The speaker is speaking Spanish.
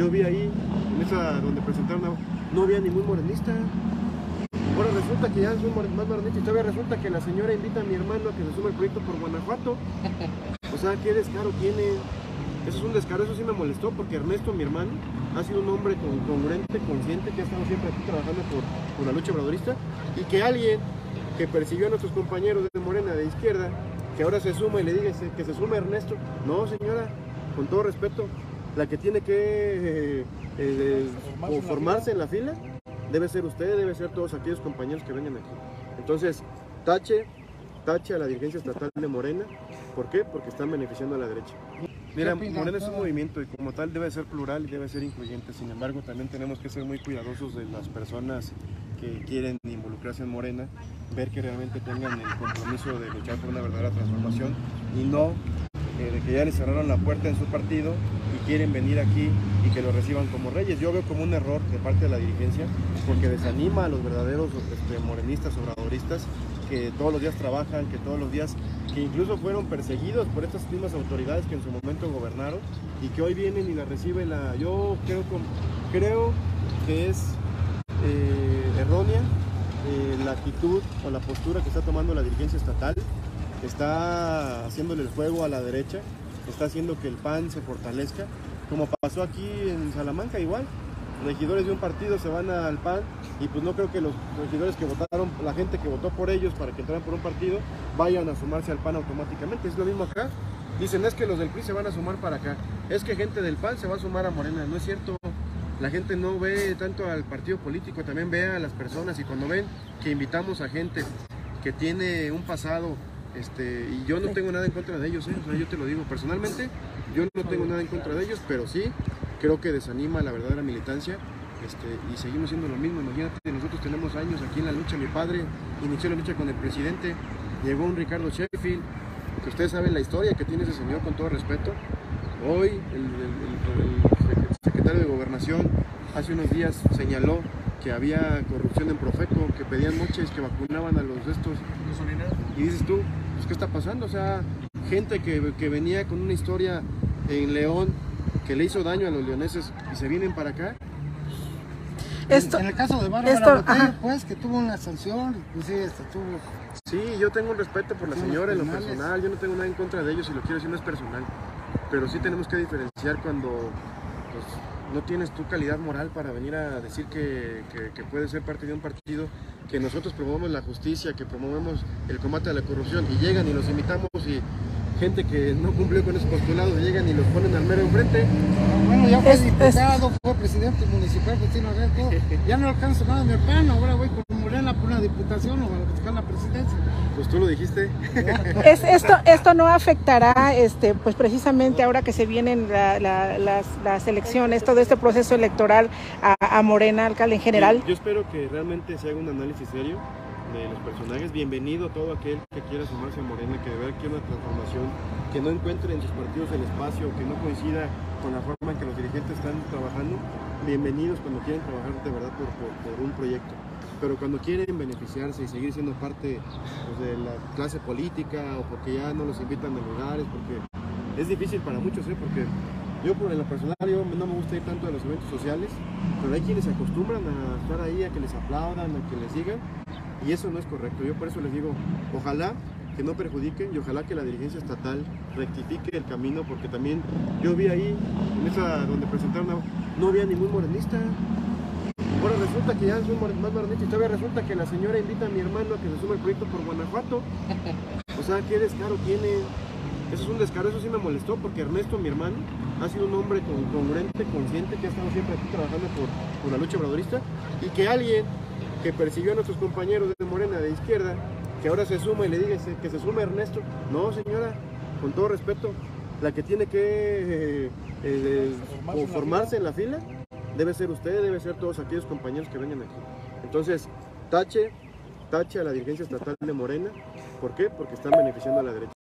Yo vi ahí, en esa donde presentaron, no había ningún morenista. Ahora resulta que ya es más morenista y todavía resulta que la señora invita a mi hermano a que se suma el proyecto por Guanajuato. O sea, ¿qué descaro tiene? Eso es un descaro, eso sí me molestó, porque Ernesto, mi hermano, ha sido un hombre congruente, consciente, que ha estado siempre aquí trabajando por la lucha obradorista, y que alguien que persiguió a nuestros compañeros de Morena de izquierda, que ahora se suma y le diga que se sume Ernesto. No, señora, con todo respeto, la que tiene que formarse en la fila debe ser usted, debe ser todos aquellos compañeros que vengan aquí. Entonces, tache a la dirigencia estatal de Morena. ¿Por qué? Porque están beneficiando a la derecha. Mira, Morena es un movimiento y como tal debe ser plural y debe ser incluyente. Sin embargo, también tenemos que ser muy cuidadosos de las personas que quieren involucrarse en Morena, ver que realmente tengan el compromiso de luchar por una verdadera transformación y no de que ya les cerraron la puerta en su partido y quieren venir aquí y que lo reciban como reyes. Yo veo como un error de parte de la dirigencia, porque desanima a los verdaderos morenistas, obradoristas, que todos los días trabajan, que todos los días, que incluso fueron perseguidos por estas mismas autoridades que en su momento gobernaron y que hoy vienen y la reciben. Yo creo que es errónea la actitud o la postura que está tomando la dirigencia estatal. Está haciéndole el juego a la derecha, está haciendo que el PAN se fortalezca, como pasó aquí en Salamanca igual. Regidores de un partido se van al PAN y pues no creo que los regidores que votaron, la gente que votó por ellos para que entraran por un partido, vayan a sumarse al PAN automáticamente. Es lo mismo acá. Dicen, es que los del PRI se van a sumar para acá, es que gente del PAN se va a sumar a Morena. No es cierto. La gente no ve tanto al partido político, también ve a las personas, y cuando ven que invitamos a gente que tiene un pasado, y yo no tengo nada en contra de ellos, o sea, yo te lo digo personalmente, yo no tengo nada en contra de ellos, pero sí creo que desanima la verdadera militancia, y seguimos siendo lo mismo. Imagínate, nosotros tenemos años aquí en la lucha. Mi padre inició la lucha con el presidente, llegó un Ricardo Sheffield, que ustedes saben la historia que tiene ese señor, con todo respeto. Hoy el secretario de Gobernación hace unos días señaló que había corrupción en Profeco, que pedían moches, que vacunaban a los estos. Y dices tú, pues, ¿qué está pasando? O sea, gente que venía con una historia en León, que le hizo daño a los leoneses, y se vienen para acá. En el caso de Bárbara Botella, pues, que tuvo una sanción, pues sí, tuvo... Sí, yo tengo un respeto por la señora en lo personal, yo no tengo nada en contra de ellos, y lo quiero decir, no es personal. Pero sí tenemos que diferenciar cuando pues, no tienes tu calidad moral para venir a decir que puedes ser parte de un partido, que nosotros promovemos la justicia, que promovemos el combate a la corrupción, y llegan y los invitamos, y gente que no cumplió con esos postulados llegan y los ponen al mero enfrente. Bueno, ya fue diputado, fue presidente municipal, todo. Ya no alcanzo nada en el PAN, ahora voy con Morena por una diputación o a buscar la presidencia. Pues tú lo dijiste. Esto no afectará, pues precisamente ahora que se vienen las elecciones, todo este proceso electoral a Morena, alcalde en general. Yo espero que realmente se haga un análisis serio de los personajes. Bienvenido todo aquel que quiera sumarse a Morena, que de verdad quiera una transformación, que no encuentre en sus partidos el espacio, que no coincida con la forma en que los dirigentes están trabajando. Bienvenidos cuando quieren trabajar de verdad por un proyecto, pero cuando quieren beneficiarse y seguir siendo parte, pues, de la clase política, o porque ya no los invitan a lugares, porque es difícil para muchos, porque yo en lo personal no me gusta ir tanto a los eventos sociales, pero hay quienes se acostumbran a estar ahí, a que les aplaudan, a que les digan, y eso no es correcto. Yo por eso les digo, ojalá que no perjudiquen, y ojalá que la dirigencia estatal rectifique el camino, porque también yo vi ahí, en esa donde presentaron, no había ningún morenista. Ahora resulta que ya es más morenista y todavía resulta que la señora invita a mi hermano a que se sume el proyecto por Guanajuato. O sea, ¿qué descaro tiene? Eso es un descaro, eso sí me molestó, porque Ernesto, mi hermano, ha sido un hombre congruente, consciente, que ha estado siempre aquí trabajando por la lucha obradorista, y que alguien que persiguió a nuestros compañeros de Morena de izquierda, que ahora se suma y le diga que se sume Ernesto. No, señora, con todo respeto, la que tiene que formarse en la fila debe ser usted, debe ser todos aquellos compañeros que vengan aquí. Entonces, tache a la dirigencia estatal de Morena. ¿Por qué? Porque están beneficiando a la derecha.